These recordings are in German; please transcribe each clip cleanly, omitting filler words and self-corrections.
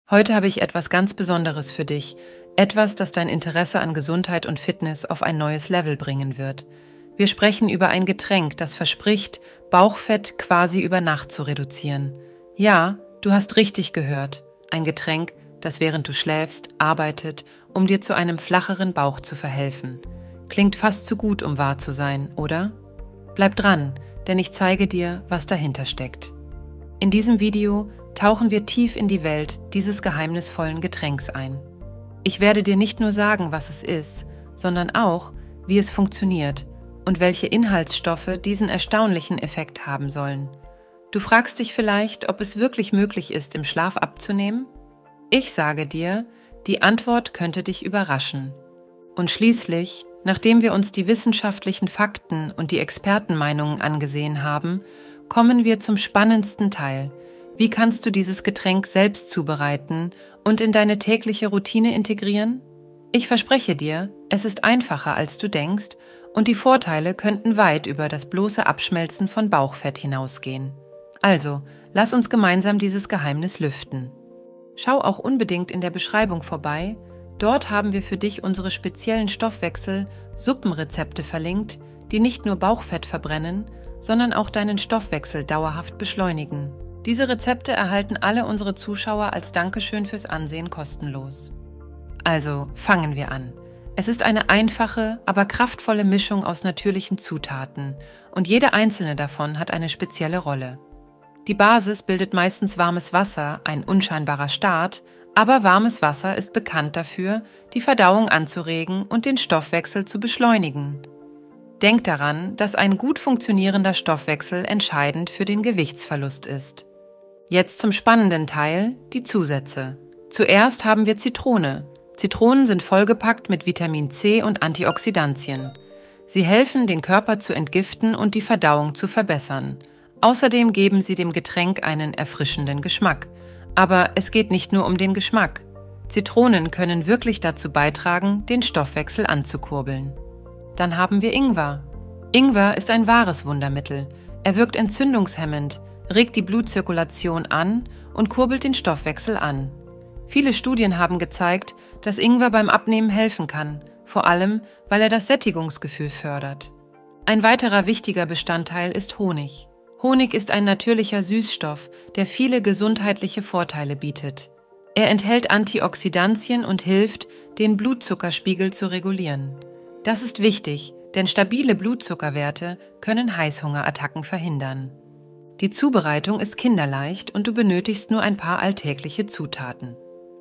Heute habe ich etwas ganz Besonderes für dich. Etwas, das dein Interesse an Gesundheit und Fitness auf ein neues Level bringen wird. Wir sprechen über ein Getränk, das verspricht, Bauchfett quasi über Nacht zu reduzieren. Ja, du hast richtig gehört. Ein Getränk, das während du schläfst, arbeitet, um dir zu einem flacheren Bauch zu verhelfen. Klingt fast zu gut, um wahr zu sein, oder? Bleib dran, denn ich zeige dir, was dahinter steckt. In diesem Video tauchen wir tief in die Welt dieses geheimnisvollen Getränks ein. Ich werde dir nicht nur sagen, was es ist, sondern auch, wie es funktioniert und welche Inhaltsstoffe diesen erstaunlichen Effekt haben sollen. Du fragst dich vielleicht, ob es wirklich möglich ist, im Schlaf abzunehmen? Ich sage dir, die Antwort könnte dich überraschen. Und schließlich, nachdem wir uns die wissenschaftlichen Fakten und die Expertenmeinungen angesehen haben, kommen wir zum spannendsten Teil. Wie kannst du dieses Getränk selbst zubereiten und in deine tägliche Routine integrieren? Ich verspreche dir, es ist einfacher, als du denkst, und die Vorteile könnten weit über das bloße Abschmelzen von Bauchfett hinausgehen. Also, lass uns gemeinsam dieses Geheimnis lüften. Schau auch unbedingt in der Beschreibung vorbei. Dort haben wir für dich unsere speziellen Stoffwechsel-Suppenrezepte verlinkt, die nicht nur Bauchfett verbrennen, sondern auch deinen Stoffwechsel dauerhaft beschleunigen. Diese Rezepte erhalten alle unsere Zuschauer als Dankeschön fürs Ansehen kostenlos. Also, fangen wir an. Es ist eine einfache, aber kraftvolle Mischung aus natürlichen Zutaten und jede einzelne davon hat eine spezielle Rolle. Die Basis bildet meistens warmes Wasser, ein unscheinbarer Start, aber warmes Wasser ist bekannt dafür, die Verdauung anzuregen und den Stoffwechsel zu beschleunigen. Denk daran, dass ein gut funktionierender Stoffwechsel entscheidend für den Gewichtsverlust ist. Jetzt zum spannenden Teil, die Zusätze. Zuerst haben wir Zitrone. Zitronen sind vollgepackt mit Vitamin C und Antioxidantien. Sie helfen, den Körper zu entgiften und die Verdauung zu verbessern. Außerdem geben sie dem Getränk einen erfrischenden Geschmack. Aber es geht nicht nur um den Geschmack. Zitronen können wirklich dazu beitragen, den Stoffwechsel anzukurbeln. Dann haben wir Ingwer. Ingwer ist ein wahres Wundermittel. Er wirkt entzündungshemmend, regt die Blutzirkulation an und kurbelt den Stoffwechsel an. Viele Studien haben gezeigt, dass Ingwer beim Abnehmen helfen kann, vor allem, weil er das Sättigungsgefühl fördert. Ein weiterer wichtiger Bestandteil ist Honig. Honig ist ein natürlicher Süßstoff, der viele gesundheitliche Vorteile bietet. Er enthält Antioxidantien und hilft, den Blutzuckerspiegel zu regulieren. Das ist wichtig, denn stabile Blutzuckerwerte können Heißhungerattacken verhindern. Die Zubereitung ist kinderleicht und du benötigst nur ein paar alltägliche Zutaten.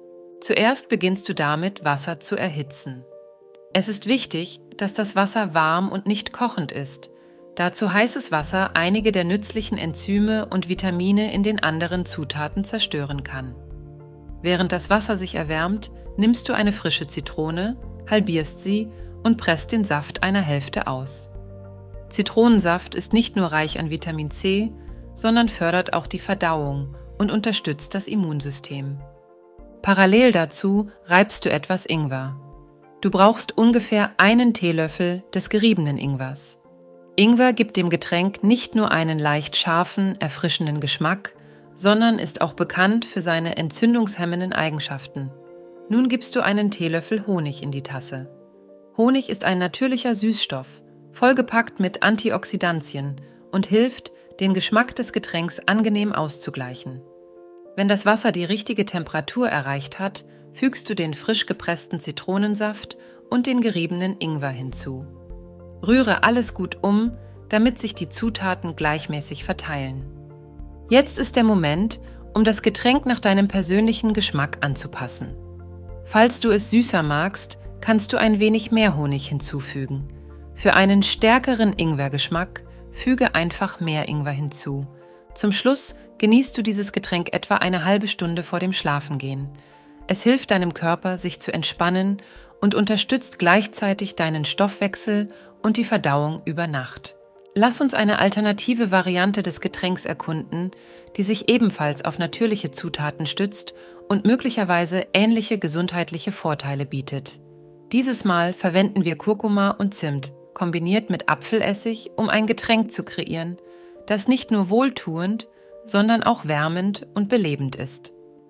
Zuerst beginnst du damit, Wasser zu erhitzen. Es ist wichtig, dass das Wasser warm und nicht kochend ist, da zu heißes Wasser einige der nützlichen Enzyme und Vitamine in den anderen Zutaten zerstören kann. Während das Wasser sich erwärmt, nimmst du eine frische Zitrone, halbierst sie und presst den Saft einer Hälfte aus. Zitronensaft ist nicht nur reich an Vitamin C, sondern fördert auch die Verdauung und unterstützt das Immunsystem. Parallel dazu reibst du etwas Ingwer. Du brauchst ungefähr einen Teelöffel des geriebenen Ingwers. Ingwer gibt dem Getränk nicht nur einen leicht scharfen, erfrischenden Geschmack, sondern ist auch bekannt für seine entzündungshemmenden Eigenschaften. Nun gibst du einen Teelöffel Honig in die Tasse. Honig ist ein natürlicher Süßstoff, vollgepackt mit Antioxidantien und hilft, den Geschmack des Getränks angenehm auszugleichen. Wenn das Wasser die richtige Temperatur erreicht hat, fügst du den frisch gepressten Zitronensaft und den geriebenen Ingwer hinzu. Rühre alles gut um, damit sich die Zutaten gleichmäßig verteilen. Jetzt ist der Moment, um das Getränk nach deinem persönlichen Geschmack anzupassen. Falls du es süßer magst, kannst du ein wenig mehr Honig hinzufügen. Für einen stärkeren Ingwergeschmack füge einfach mehr Ingwer hinzu. Zum Schluss genießt du dieses Getränk etwa eine halbe Stunde vor dem Schlafengehen. Es hilft deinem Körper, sich zu entspannen und unterstützt gleichzeitig deinen Stoffwechsel und die Verdauung über Nacht. Lass uns eine alternative Variante des Getränks erkunden, die sich ebenfalls auf natürliche Zutaten stützt und möglicherweise ähnliche gesundheitliche Vorteile bietet. Dieses Mal verwenden wir Kurkuma und Zimt, kombiniert mit Apfelessig, um ein Getränk zu kreieren, das nicht nur wohltuend, sondern auch wärmend und belebend ist.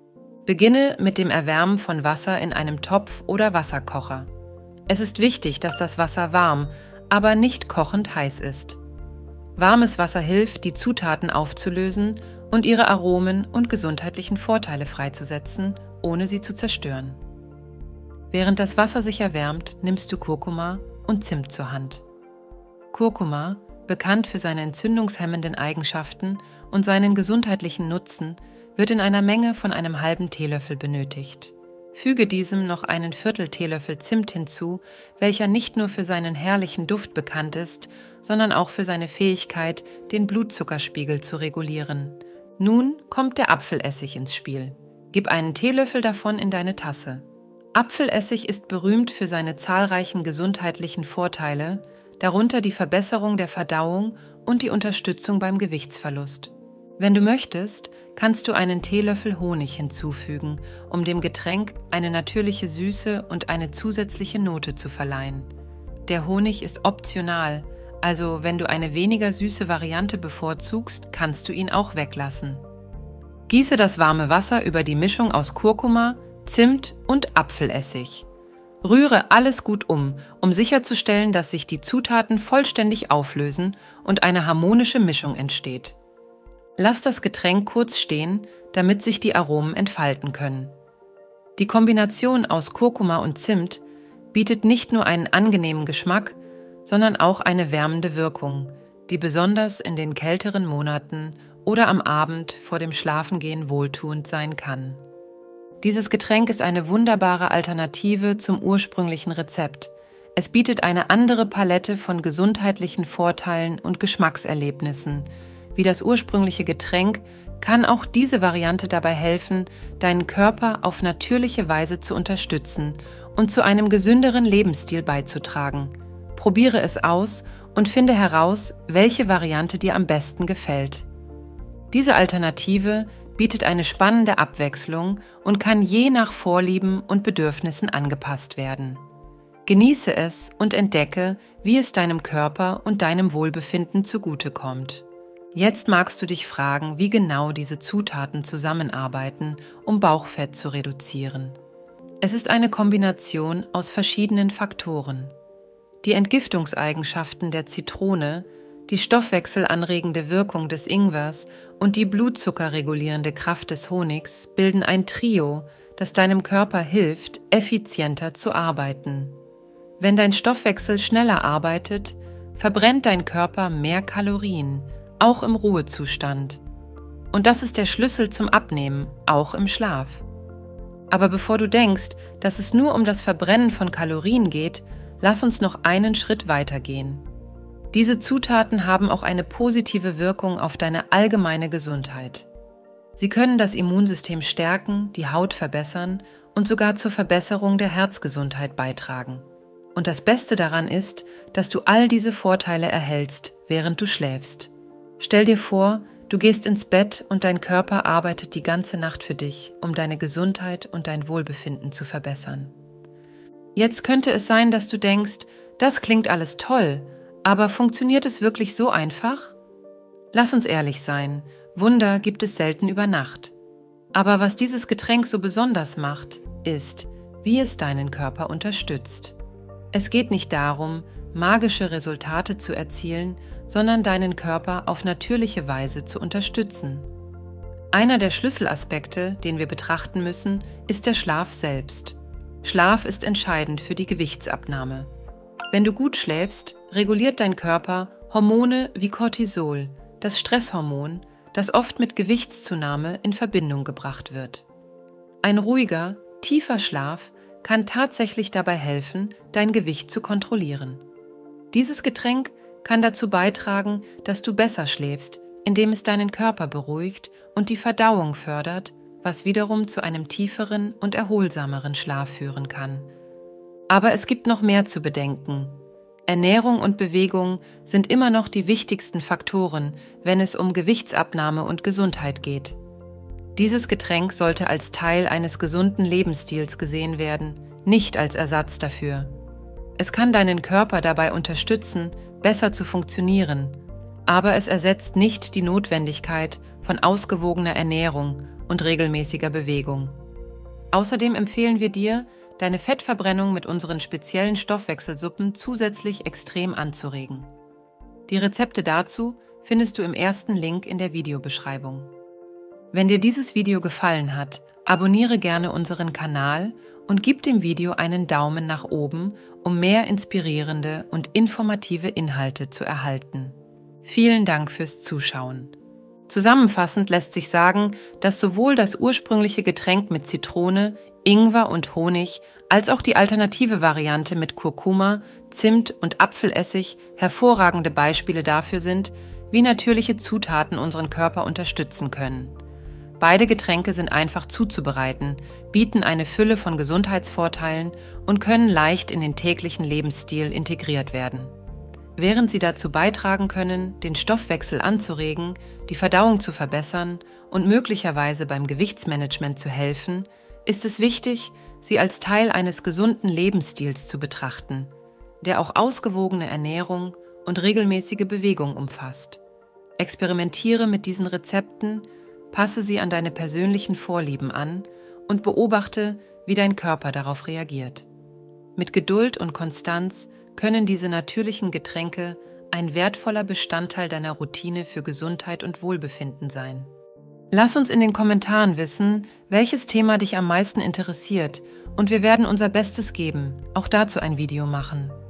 Beginne mit dem Erwärmen von Wasser in einem Topf oder Wasserkocher. Es ist wichtig, dass das Wasser warm, aber nicht kochend heiß ist. Warmes Wasser hilft, die Zutaten aufzulösen und ihre Aromen und gesundheitlichen Vorteile freizusetzen, ohne sie zu zerstören. Während das Wasser sich erwärmt, nimmst du Kurkuma und Zimt zur Hand. Kurkuma, bekannt für seine entzündungshemmenden Eigenschaften und seinen gesundheitlichen Nutzen, wird in einer Menge von einem halben Teelöffel benötigt. Füge diesem noch einen Viertel Teelöffel Zimt hinzu, welcher nicht nur für seinen herrlichen Duft bekannt ist, sondern auch für seine Fähigkeit, den Blutzuckerspiegel zu regulieren. Nun kommt der Apfelessig ins Spiel. Gib einen Teelöffel davon in deine Tasse. Apfelessig ist berühmt für seine zahlreichen gesundheitlichen Vorteile, darunter die Verbesserung der Verdauung und die Unterstützung beim Gewichtsverlust. Wenn du möchtest, kannst du einen Teelöffel Honig hinzufügen, um dem Getränk eine natürliche Süße und eine zusätzliche Note zu verleihen. Der Honig ist optional, also wenn du eine weniger süße Variante bevorzugst, kannst du ihn auch weglassen. Gieße das warme Wasser über die Mischung aus Kurkuma, Zimt und Apfelessig. Rühre alles gut um sicherzustellen, dass sich die Zutaten vollständig auflösen und eine harmonische Mischung entsteht. Lass das Getränk kurz stehen, damit sich die Aromen entfalten können. Die Kombination aus Kurkuma und Zimt bietet nicht nur einen angenehmen Geschmack, sondern auch eine wärmende Wirkung, die besonders in den kälteren Monaten oder am Abend vor dem Schlafengehen wohltuend sein kann. Dieses Getränk ist eine wunderbare Alternative zum ursprünglichen Rezept. Es bietet eine andere Palette von gesundheitlichen Vorteilen und Geschmackserlebnissen. Wie das ursprüngliche Getränk kann auch diese Variante dabei helfen, deinen Körper auf natürliche Weise zu unterstützen und zu einem gesünderen Lebensstil beizutragen. Probiere es aus und finde heraus, welche Variante dir am besten gefällt. Diese Alternative bietet eine spannende Abwechslung und kann je nach Vorlieben und Bedürfnissen angepasst werden. Genieße es und entdecke, wie es deinem Körper und deinem Wohlbefinden zugutekommt. Jetzt magst du dich fragen, wie genau diese Zutaten zusammenarbeiten, um Bauchfett zu reduzieren. Es ist eine Kombination aus verschiedenen Faktoren. Die Entgiftungseigenschaften der Zitrone, die stoffwechselanregende Wirkung des Ingwers und die blutzuckerregulierende Kraft des Honigs bilden ein Trio, das deinem Körper hilft, effizienter zu arbeiten. Wenn dein Stoffwechsel schneller arbeitet, verbrennt dein Körper mehr Kalorien, auch im Ruhezustand. Und das ist der Schlüssel zum Abnehmen, auch im Schlaf. Aber bevor du denkst, dass es nur um das Verbrennen von Kalorien geht, lass uns noch einen Schritt weitergehen. Diese Zutaten haben auch eine positive Wirkung auf deine allgemeine Gesundheit. Sie können das Immunsystem stärken, die Haut verbessern und sogar zur Verbesserung der Herzgesundheit beitragen. Und das Beste daran ist, dass du all diese Vorteile erhältst, während du schläfst. Stell dir vor, du gehst ins Bett und dein Körper arbeitet die ganze Nacht für dich, um deine Gesundheit und dein Wohlbefinden zu verbessern. Jetzt könnte es sein, dass du denkst, das klingt alles toll, aber funktioniert es wirklich so einfach? Lass uns ehrlich sein, Wunder gibt es selten über Nacht. Aber was dieses Getränk so besonders macht, ist, wie es deinen Körper unterstützt. Es geht nicht darum, magische Resultate zu erzielen, sondern deinen Körper auf natürliche Weise zu unterstützen. Einer der Schlüsselaspekte, den wir betrachten müssen, ist der Schlaf selbst. Schlaf ist entscheidend für die Gewichtsabnahme. Wenn du gut schläfst, reguliert dein Körper Hormone wie Cortisol, das Stresshormon, das oft mit Gewichtszunahme in Verbindung gebracht wird. Ein ruhiger, tiefer Schlaf kann tatsächlich dabei helfen, dein Gewicht zu kontrollieren. Dieses Getränk kann dazu beitragen, dass du besser schläfst, indem es deinen Körper beruhigt und die Verdauung fördert, was wiederum zu einem tieferen und erholsameren Schlaf führen kann. Aber es gibt noch mehr zu bedenken. Ernährung und Bewegung sind immer noch die wichtigsten Faktoren, wenn es um Gewichtsabnahme und Gesundheit geht. Dieses Getränk sollte als Teil eines gesunden Lebensstils gesehen werden, nicht als Ersatz dafür. Es kann deinen Körper dabei unterstützen, besser zu funktionieren, aber es ersetzt nicht die Notwendigkeit von ausgewogener Ernährung und regelmäßiger Bewegung. Außerdem empfehlen wir dir, deine Fettverbrennung mit unseren speziellen Stoffwechselsuppen zusätzlich extrem anzuregen. Die Rezepte dazu findest du im ersten Link in der Videobeschreibung. Wenn dir dieses Video gefallen hat, abonniere gerne unseren Kanal und gib dem Video einen Daumen nach oben, um mehr inspirierende und informative Inhalte zu erhalten. Vielen Dank fürs Zuschauen. Zusammenfassend lässt sich sagen, dass sowohl das ursprüngliche Getränk mit Zitrone, Ingwer und Honig als auch die alternative Variante mit Kurkuma, Zimt und Apfelessig hervorragende Beispiele dafür sind, wie natürliche Zutaten unseren Körper unterstützen können. Beide Getränke sind einfach zuzubereiten, bieten eine Fülle von Gesundheitsvorteilen und können leicht in den täglichen Lebensstil integriert werden. Während sie dazu beitragen können, den Stoffwechsel anzuregen, die Verdauung zu verbessern und möglicherweise beim Gewichtsmanagement zu helfen, ist es wichtig, sie als Teil eines gesunden Lebensstils zu betrachten, der auch ausgewogene Ernährung und regelmäßige Bewegung umfasst. Experimentiere mit diesen Rezepten, passe sie an deine persönlichen Vorlieben an und beobachte, wie dein Körper darauf reagiert. Mit Geduld und Konstanz können diese natürlichen Getränke ein wertvoller Bestandteil deiner Routine für Gesundheit und Wohlbefinden sein. Lass uns in den Kommentaren wissen, welches Thema dich am meisten interessiert, und wir werden unser Bestes geben, auch dazu ein Video machen.